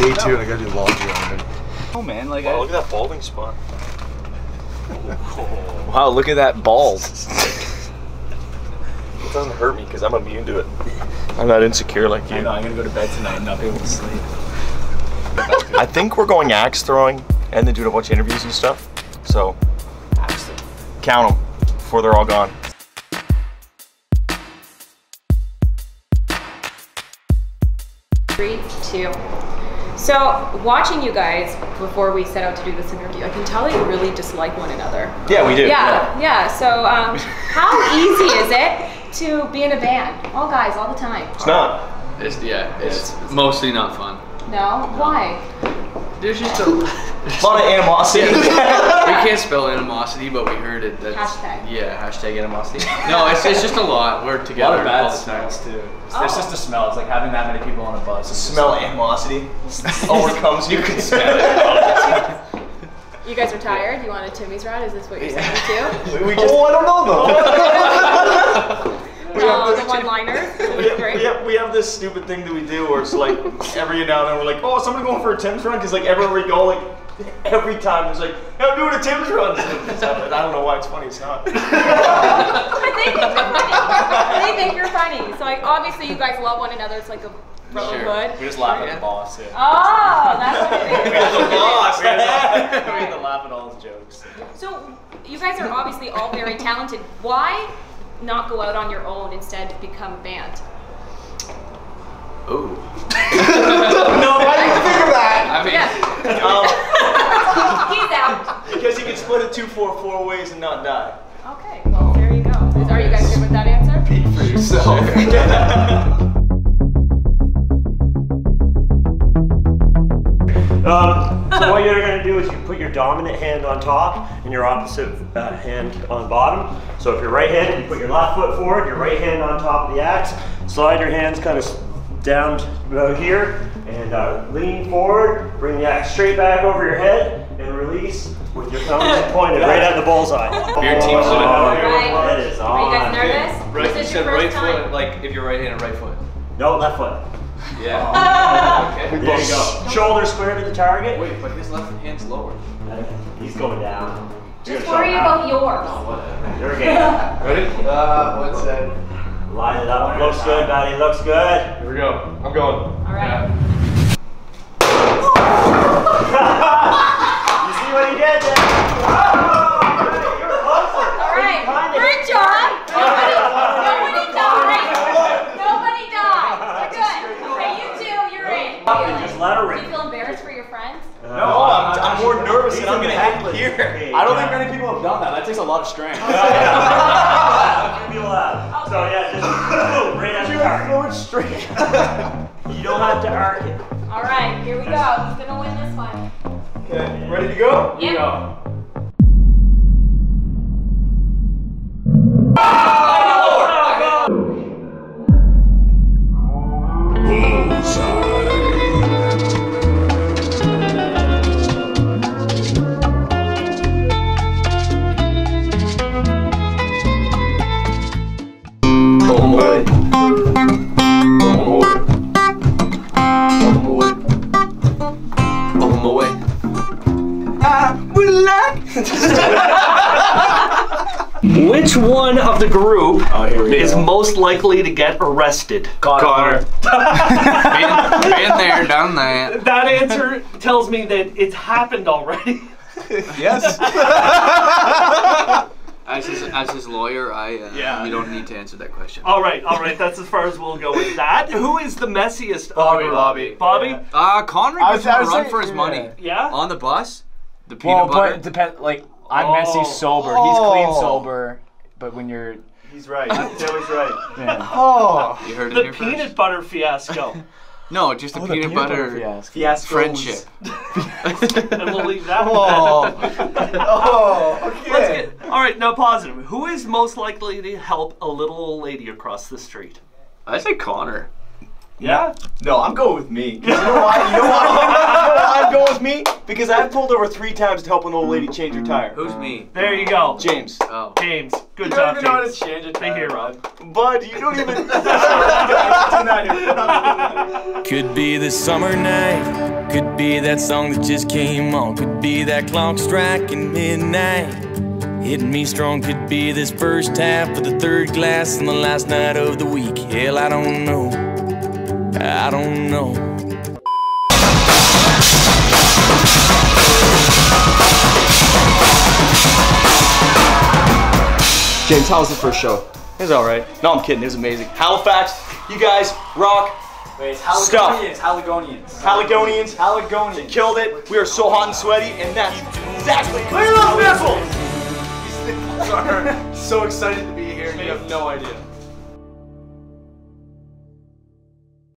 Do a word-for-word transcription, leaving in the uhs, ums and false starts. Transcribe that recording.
day two and I gotta do laundry on it. Oh man, like wow, I... look at that balding spot. Wow, look at that bald. It doesn't hurt me because I'm immune to it. I'm not insecure like you. I know, I'm gonna go to bed tonight and not be able to sleep. I think we're going axe throwing and then doing a bunch of interviews and stuff. So, count them before they're all gone. Three, two. So, watching you guys before we set out to do this interview, I can tell that you really dislike one another. Yeah, we do. Yeah, yeah. yeah. So, um, how easy is it to be in a band? All guys, all the time. It's not. It's, yeah, it's mostly not fun. No? Why? There's just a, A lot of animosity. we can't spell animosity, but we heard it. That's, Hashtag. Yeah, hashtag animosity. No, it's, it's just a lot. We're A together lot of bad all the time. smells too. It's, Oh. it's just a smell. It's like having that many people on a bus. The smell animosity overcomes you. Can smell it. You guys are tired? You want a Timmy's ride? Is this what you're saying too? We, we just, oh, I don't know though. No, the one-liner. We have, we, have, we have this stupid thing that we do where it's like every now and then we're like, oh, somebody going for a Tim's run? Because like everywhere we go, like every time it's like, hey, I'm doing a Tim's run. It's not, I don't know why it's funny. It's not. But they think you're funny. They think you're funny. So like obviously you guys love one another. It's like a brotherhood. We just laugh at the boss. Yeah. Oh, that's what it is. We have the boss. We get to laugh at all his jokes. So you guys are obviously all very talented. Why not go out on your own instead to become a band? Ooh. No, why didn't you think of that? I mean, Yeah. Um, He's out. because you can split it two, four, four ways and not die. Okay, well there you go. Is, are you guys good with that answer? Speak for yourself. Um, so what you're going to do is you put your dominant hand on top and your opposite uh, hand on bottom. So if you're right-handed, you put your left foot forward, your right hand on top of the axe. Slide your hands kind of down about here and uh, lean forward. Bring the axe straight back over your head and release with your thumbs pointed right at the bullseye. Your team's doing it. Right. That is Are you guys on. nervous? right, This you is your said first right time. foot, like if you're right-handed, right foot. No, left foot. Yeah. Okay. There you go. Shoulder square to the target. Wait, but his left hand's lower. He's going down. Just worry about yours. Your game. Ready? Uh, one sec. Line it up. Looks good, buddy. Looks good. Here we go. I'm going. All right. You see what he did there? Oh, you're closer. All right. Good job. Nobody, nobody died. Nobody died. We're good. Okay, you two, you're in. Just let her Do you rip. feel embarrassed for your friends? No, I'm, I'm more nervous and I'm going to hit here. I don't think many people have done that. That takes a lot of strength. Give me a laugh. So yeah, just boom, right at the target. straight. You don't have to arc it. All right, here we go. Who's gonna win this one? Okay, ready to go? Yep. Go. Which one of the group Oh, here we is go. most likely to get arrested? Connor. been, been there, done that. That answer tells me that it's happened already. Yes. As his, as his lawyer, I uh, Yeah. you don't need to answer that question. All right, all right. That's as far as we'll go with that. Who is the messiest? of Bobby, the group? Bobby. Bobby. Yeah. Uh, Connery I gives was- him I a was run saying- for his yeah. money. Yeah. On the bus, the Well, peanut butter. but depend. Like I'm Oh. messy sober. He's clean sober. But when you're He's right. Joey's right. yeah. Oh. You heard it The here peanut first. butter fiasco. No, just the Oh, peanut, butter, fiasco. Fiascos. friendship. And we'll leave that one. Oh. Oh. Okay. Let's get, all right, now positive. Who is most likely to help a little old lady across the street? I say Connor. Yeah? No, I'm going with me. 'Cause You know why? You know why? You know why I'm going with me? Because I've pulled over three times to help an old lady change her tire. Who's me? There you go. James. Oh. James. Good You job, don't even know how to James. change a The tire, hero. Bud, you don't even. Could be the summer night, could be that song that just came on, could be that clock striking midnight, hitting me strong, could be this first half of the third glass on the last night of the week. Hell, I don't know, I don't know. James, how was the first show? It was alright. No, I'm kidding, it was amazing. Halifax, you guys rock. Wait, it's Stuff. Haligonians. Haligonians. Haligonians, Haligonians. they killed it. We are so hot and sweaty, and that's exactly clear those missiles! So excited to be here, you have no idea.